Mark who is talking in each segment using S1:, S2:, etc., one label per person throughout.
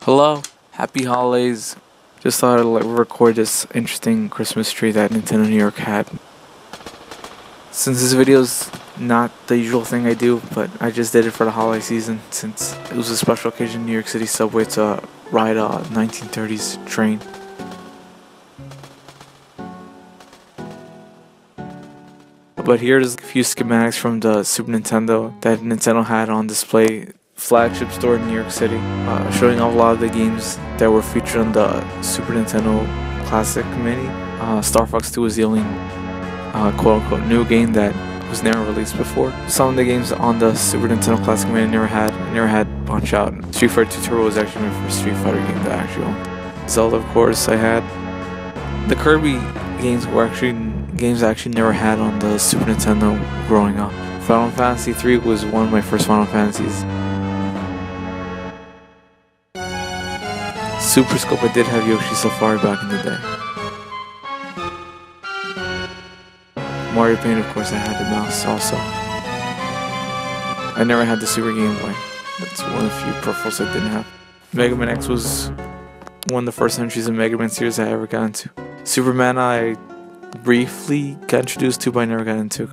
S1: Hello, happy holidays. Just thought I'd record this interesting Christmas tree that Nintendo New York had. Since this video's not the usual thing I do, but I just did it for the holiday season since it was a special occasion in New York City subway to ride a 1930s train. But here's a few schematics from the Super Nintendo that Nintendo had on display flagship store in New York City, showing off a lot of the games that were featured on the Super Nintendo Classic Mini. Star Fox 2 was the only quote-unquote new game that was never released before. Some of the games on the Super Nintendo Classic Mini I never had Punch-Out. Street Fighter 2 Turbo was actually my first Street Fighter game that I actually owned. Zelda, of course, I had. The Kirby games were actually games I actually never had on the Super Nintendo growing up. Final Fantasy 3 was one of my first Final Fantasies. Super Scope, I did have Yoshi Safari back in the day. Mario Paint, of course, I had the mouse also. I never had the Super Game Boy. That's one of the few peripherals I didn't have. Mega Man X was one of the first entries in Mega Man series I ever got into. Superman I briefly got introduced to, but I never got into.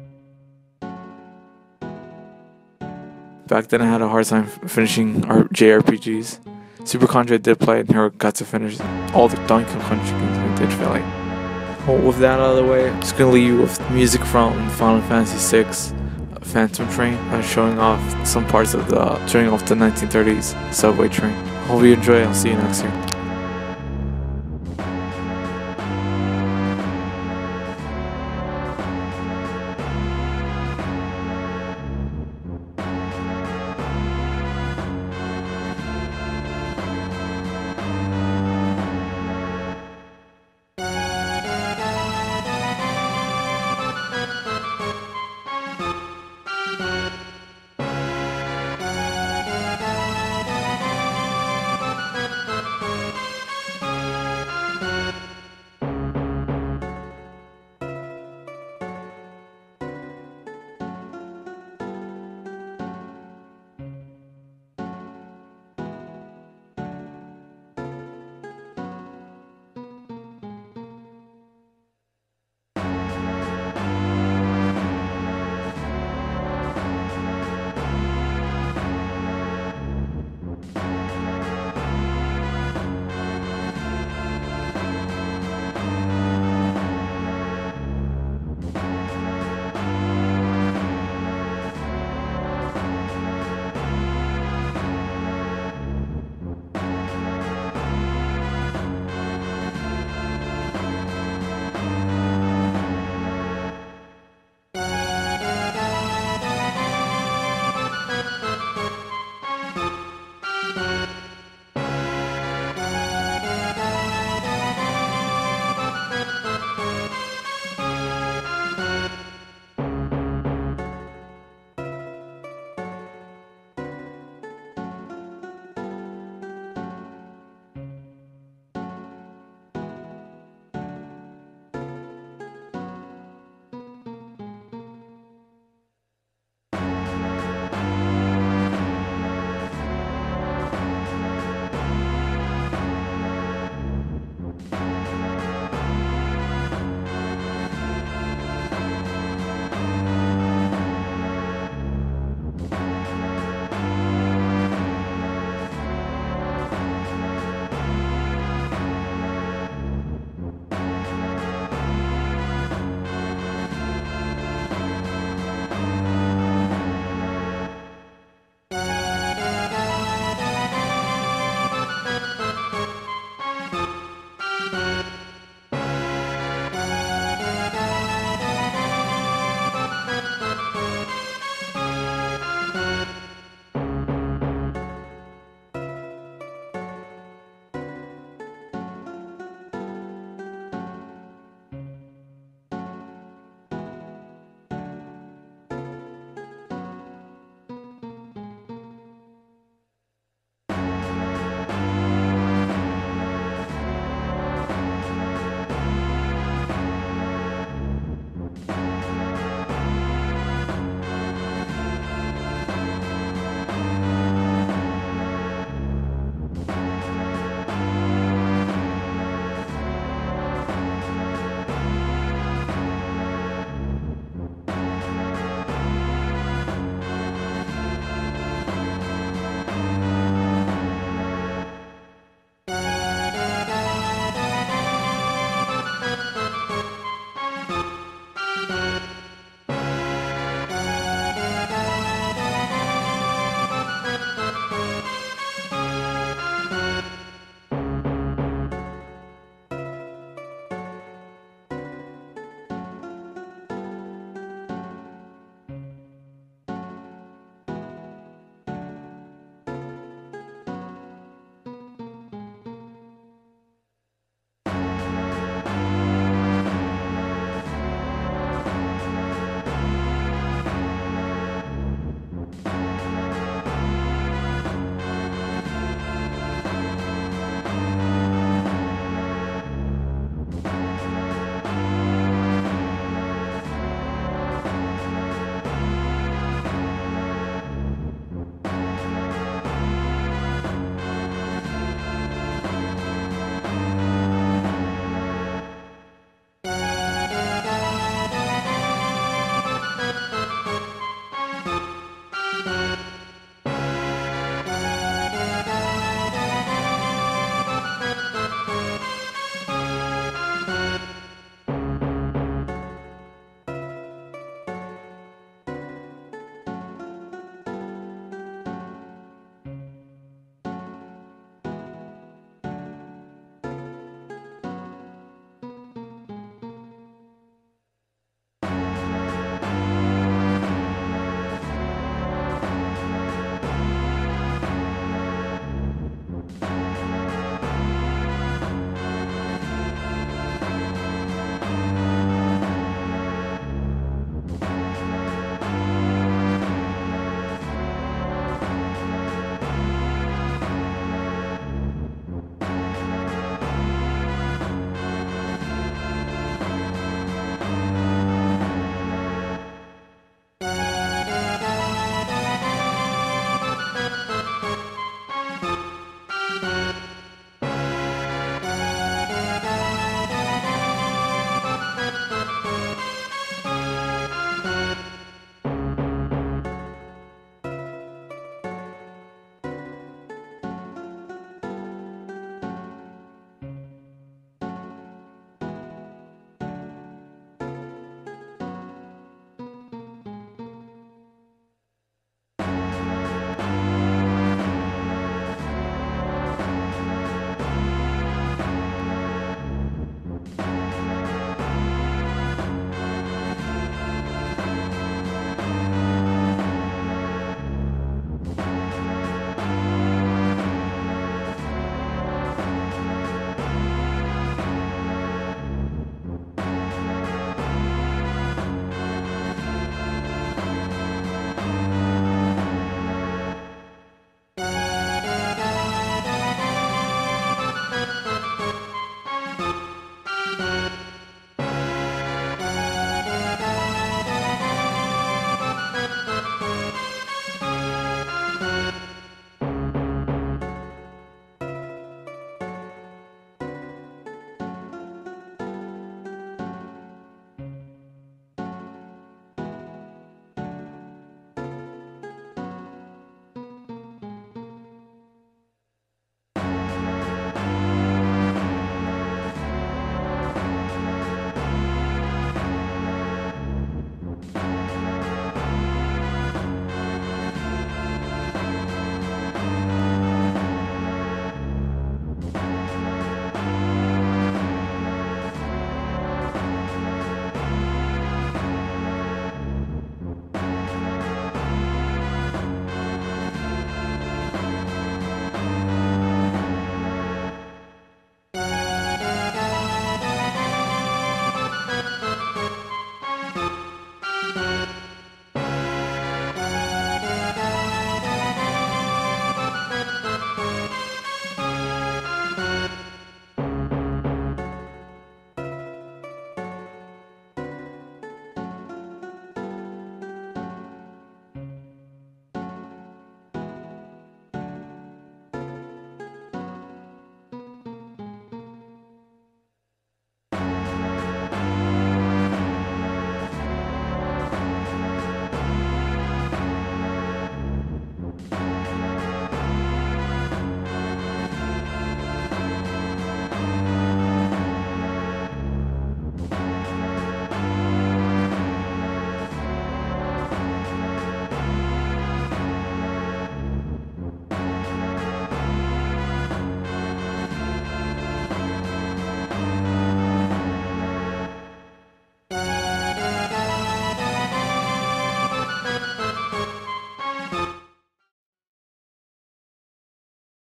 S1: Back then I had a hard time finishing JRPGs. Super Contra I did play and never got to finish all the Donkey Kong Country games I did feel like. Well, with that out of the way, I'm just gonna leave you with music from Final Fantasy VI, Phantom Train, showing off some parts of the 1930s subway train. Hope you enjoy. I'll see you next year.